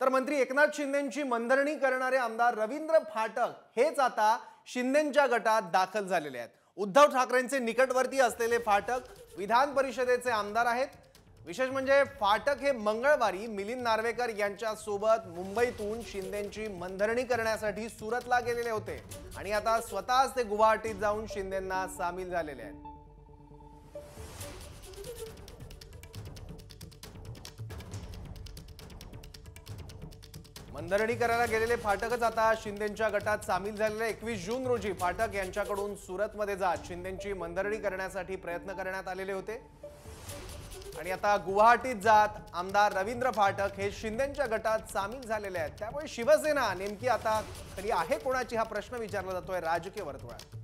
तर मंत्री एकनाथ शिंदेंची मनधरणी करणारे आमदार रवींद्र फाटक हेच आता शिंदेंच्या गटात दाखल झालेले आहेत। उद्धव ठाकरेंचे निकटवर्ती असलेले फाटक विधान परिषदेचे आमदार आहेत। विशेष म्हणजे फाटक हे मंगळवारी मिलिंद नार्वेकर यांच्या सोबत मुंबईतून शिंदेंची मनधरणी करण्यासाठी सुरतला गेलेले होते आणि आता स्वतःच ते गुवाहाटीत जाऊन शिंदेंना सामील झालेले आहेत। मनधरणी करायला गेलेले फाटकच आता शिंदेंच्या गटात सामील झालेले। 21 जून रोजी फाटक यांच्याकडून सुरतमध्ये जात शिंदेंची मनधरणी करण्यासाठी प्रयत्न करण्यात आलेले होते आणि आता गुवाहाटीत जात आमदार रवींद्र फाटक हे शिंदेंच्या गटात सामील झालेले आहेत। त्यामुळे शिवसेना नेमकी आता खरी आहे कोणाची हा प्रश्न विचारला जातोय राजकीय वर्तुळात।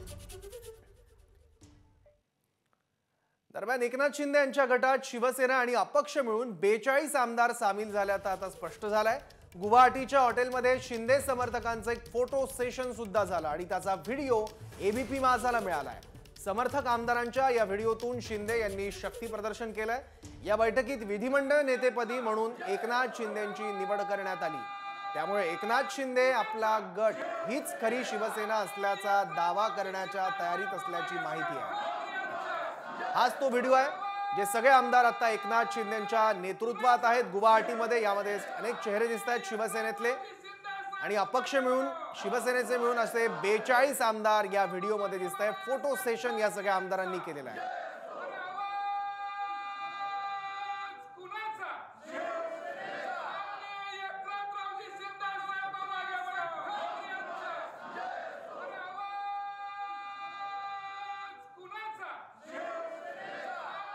दरम्यान एकनाथ शिंदे यांच्या गटात शिवसेना आणि अपक्ष मिळून 42 आमदार सामील झाल्याचं आता स्पष्ट झालंय। गुवाहाटीच्या हॉटेलमध्ये शिंदे समर्थकांचं एक फोटो सेशन सुद्धा झालं आणि त्याचा व्हिडिओ एबीपी माझाला मिळालाय। समर्थक आमदारांच्या या व्हिडिओतून शिंदे यांनी शक्ती प्रदर्शन केलंय। या बैठकीत विधिमंडळ नेतेपदी म्हणून एकनाथ शिंदेंची निवड करण्यात आली। त्यामुळे एकनाथ शिंदे आपला गट हीच खरी शिवसेना असल्याचा दावा करण्याच्या तयारीत असल्याची माहिती आहे। हाच तो व्हिडिओ आहे जे सगळे आमदार आता एकनाथ शिंदेंच्या नेतृत्वात आहेत गुवाहाटीमध्ये। यामध्ये अनेक चेहरे दिसत आहेत शिवसेनेतले आणि अपक्ष मिळून शिवसेनेचे मिळून असे 42 आमदार या व्हिडिओमध्ये दिसत आहेत। फोटो सेशन या सगळ्या आमदारांनी केलेलं आहे।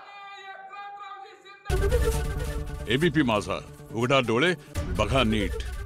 एबीपी माझा, उघडा डोळे बघा नीट।